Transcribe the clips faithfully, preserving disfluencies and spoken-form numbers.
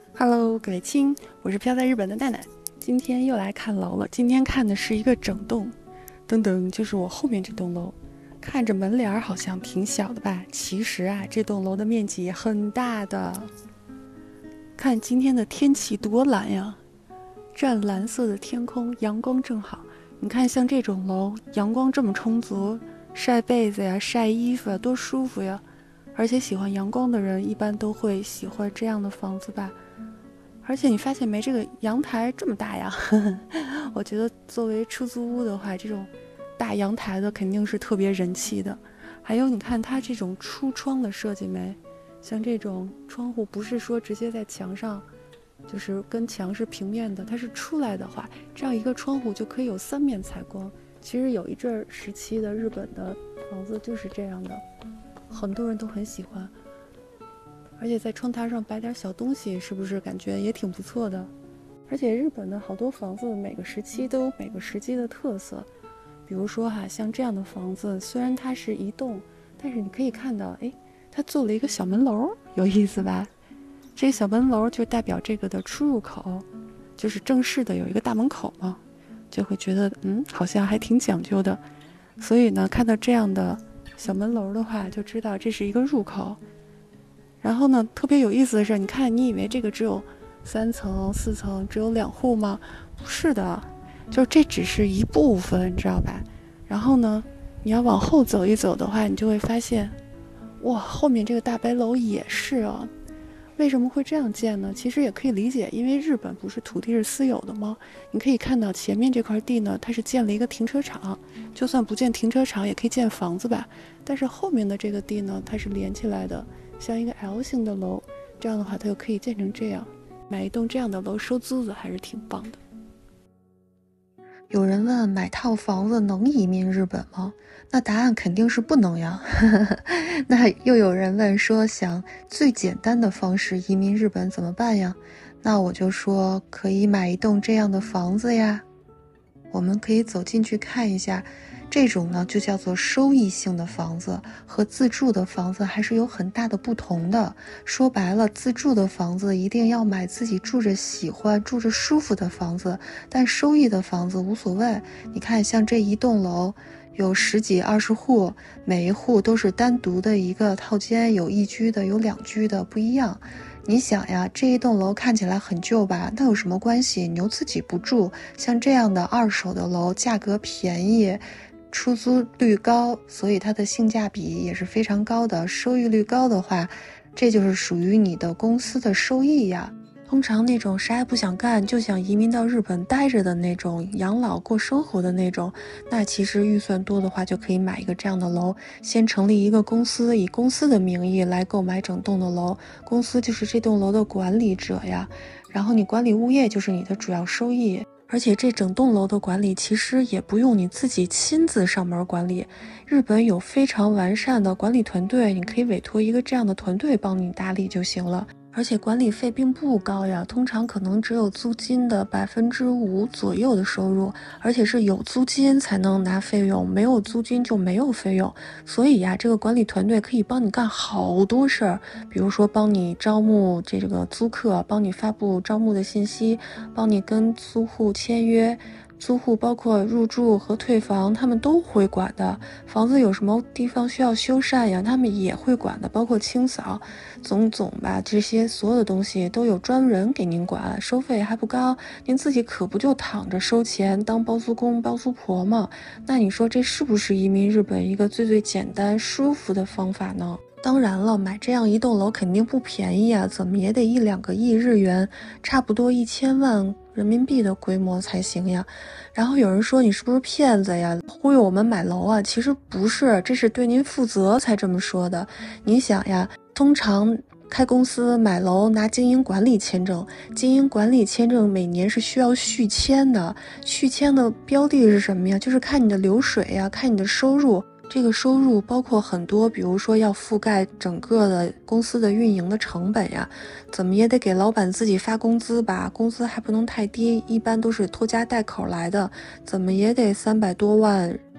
Hello，各位亲，我是飘在日本的奈奈，今天又来看楼了。今天看的是一个整栋，噔噔，就是我后面这栋楼。看着门脸好像挺小的吧，其实啊，这栋楼的面积也很大的。看今天的天气多蓝呀，湛蓝色的天空，阳光正好。你看，像这种楼，阳光这么充足，晒被子呀、晒衣服呀，多舒服呀！而且喜欢阳光的人，一般都会喜欢这样的房子吧。而且你发现没，这个阳台这么大呀？我觉得作为出租屋的话，这种大阳台的肯定是特别人气的。还有你看它这种出窗的设计没？像这种窗户不是说直接在墙上，就是跟墙是平面的，它是出来的话，这样一个窗户就可以有三面采光。其实有一阵时期的日本的房子就是这样的，很多人都很喜欢。而且在窗台上摆点小东西，是不是感觉也挺不错的？而且日本的好多房子每个时期都有每个时期的特色，比如说哈，像这样的房子，虽然它是一栋，但是你可以看到，哎，它做了一个小门楼，有意思吧？这个小门楼就代表这个的出入口，就是正式的有一个大门口嘛，就会觉得嗯，好像还挺讲究的。所以呢，看到这样的小门楼的话，就知道这是一个入口。然后呢，特别有意思的是，你看，你以为这个只有三层、四层，只有两户吗？不是的，就这只是一部分，你知道吧？然后呢，你要往后走一走的话，你就会发现，哇，后面这个大白楼也是啊。为什么会这样建呢？其实也可以理解，因为日本不是土地是私有的吗？你可以看到前面这块地呢，它是建了一个停车场，就算不建停车场，也可以建房子吧。但是后面的这个地呢，它是连起来的，像一个 L 型的楼，这样的话它就可以建成这样。买一栋这样的楼收租子还是挺棒的。 有人问买套房子能移民日本吗？那答案肯定是不能呀。那又有人问说，想最简单的方式移民日本怎么办呀？那我就说可以买一栋这样的房子呀。我们可以走进去看一下，这种呢就叫做收益性的房子，和自住的房子还是有很大的不同的。说白了，自住的房子一定要买自己住着喜欢、住着舒服的房子，但收益的房子无所谓。你看，像这一栋楼有十几二十户，每一户都是单独的一个套间，有一居的，有两居的，不一样。你想呀，这一栋楼看起来很旧吧？那有什么关系？你又自己不住。像这样的二手的楼，价格便宜，出租率高，所以它的性价比也是非常高的。收益率高的话，这就是属于你的公司的收益呀。通常那种啥也不想干，就想移民到日本待着的那种养老过生活的那种，那其实预算多的话就可以买一个这样的楼，先成立一个公司，以公司的名义来购买整栋的楼，公司就是这栋楼的管理者呀，然后你管理物业就是你的主要收益。而且这整栋楼的管理其实也不用你自己亲自上门管理，日本有非常完善的管理团队，你可以委托一个这样的团队帮你打理就行了。而且管理费并不高呀，通常可能只有租金的百分之五左右的收入，而且是有租金才能拿费用，没有租金就没有费用。所以呀，这个管理团队可以帮你干好多事儿，比如说帮你招募这个租客，帮你发布招募的信息，帮你跟租户签约。租户包括入住和退房，他们都会管的。房子有什么地方需要修缮呀，他们也会管的，包括清扫，总总吧，这些所有的东西都有专人给您管，收费还不高，您自己可不就躺着收钱当包租公包租婆吗？那你说这是不是移民日本一个最最简单舒服的方法呢？当然了，买这样一栋楼肯定不便宜啊，怎么也得一两个亿日元，差不多一千万人民币的规模才行呀。然后有人说你是不是骗子呀，忽悠我们买楼啊？其实不是，这是对您负责才这么说的。你想呀，通常开公司买楼拿经营管理签证，经营管理签证每年是需要续签的，续签的标的是什么呀？就是看你的流水呀，看你的收入。这个收入包括很多，比如说要覆盖整个的公司的运营的成本呀，怎么也得给老板自己发工资吧，工资还不能太低，一般都是拖家带口来的，怎么也得三百多万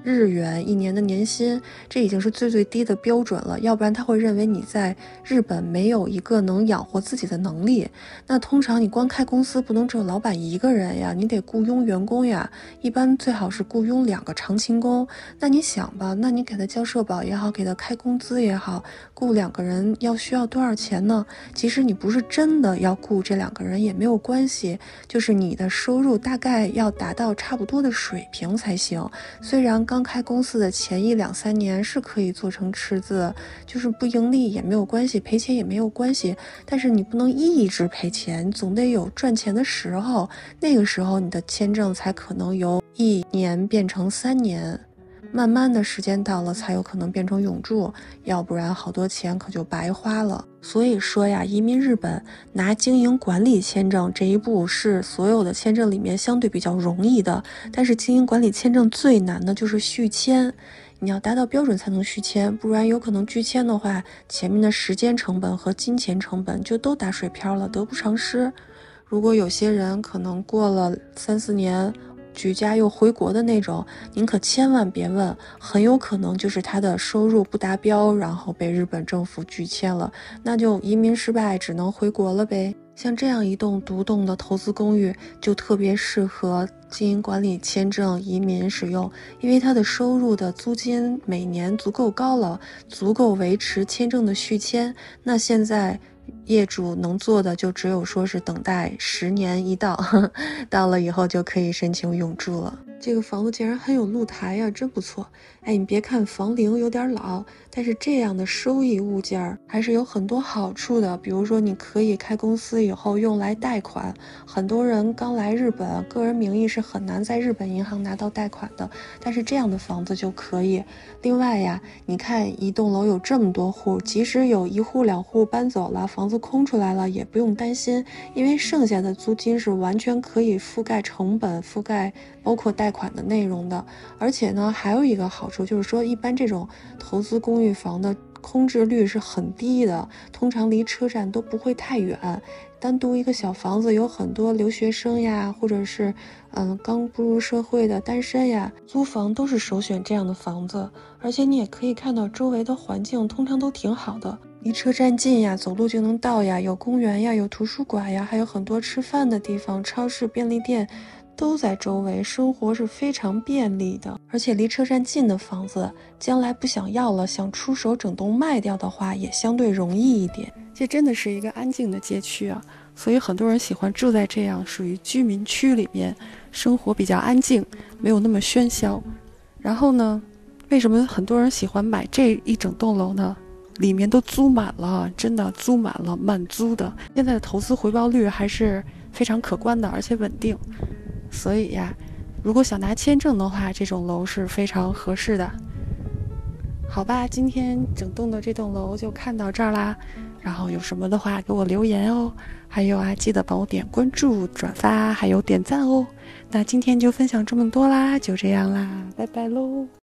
日元一年的年薪，这已经是最最低的标准了，要不然他会认为你在日本没有一个能养活自己的能力。那通常你光开公司不能只有老板一个人呀，你得雇佣员工呀，一般最好是雇佣两个长勤工。那你想吧，那你给他交社保也好，给他开工资也好，雇两个人要需要多少钱呢？即使你不是真的要雇这两个人也没有关系，就是你的收入大概要达到差不多的水平才行。虽然刚开公司的前一两三年是可以做成赤字，就是不盈利也没有关系，赔钱也没有关系，但是你不能一直赔钱，总得有赚钱的时候，那个时候你的签证才可能由一年变成三年。慢慢的时间到了才有可能变成永驻，要不然好多钱可就白花了。所以说呀，移民日本拿经营管理签证这一步是所有的签证里面相对比较容易的，但是经营管理签证最难的就是续签，你要达到标准才能续签，不然有可能拒签的话，前面的时间成本和金钱成本就都打水漂了，得不偿失。如果有些人可能过了三四年举家又回国的那种，您可千万别问，很有可能就是他的收入不达标，然后被日本政府拒签了，那就移民失败，只能回国了呗。像这样一栋独栋的投资公寓就特别适合经营管理签证移民使用，因为它的收入的租金每年足够高了，足够维持签证的续签。那现在业主能做的就只有说是等待十年一到，呵呵，到了以后就可以申请永住了。这个房子竟然很有露台呀，真不错。哎，你别看房龄有点老，但是这样的收益物件还是有很多好处的。比如说你可以开公司以后用来贷款，很多人刚来日本，个人名义是很难在日本银行拿到贷款的，但是这样的房子就可以。另外呀，你看一栋楼有这么多户，即使有一户两户搬走了，房子空出来了，也不用担心，因为剩下的租金是完全可以覆盖成本，覆盖包括贷款的内容的。而且呢，还有一个好处就是说，一般这种投资公寓房的空置率是很低的，通常离车站都不会太远。单独一个小房子，有很多留学生呀，或者是嗯刚步入社会的单身呀，租房都是首选这样的房子。而且你也可以看到周围的环境通常都挺好的，离车站近呀，走路就能到呀，有公园呀，有图书馆呀，还有很多吃饭的地方，超市、便利店都在周围，生活是非常便利的。而且离车站近的房子，将来不想要了，想出手整栋卖掉的话，也相对容易一点。 这真的是一个安静的街区啊，所以很多人喜欢住在这样属于居民区里面，生活比较安静，没有那么喧嚣。然后呢，为什么很多人喜欢买这一整栋楼呢？里面都租满了，真的租满了，满租的。现在的投资回报率还是非常可观的，而且稳定。所以呀，如果想拿签证的话，这种楼是非常合适的。好吧，今天整栋的这栋楼就看到这儿啦。然后有什么的话给我留言哦，还有啊，记得帮我点关注、转发，还有点赞哦。那今天就分享这么多啦，就这样啦，拜拜喽。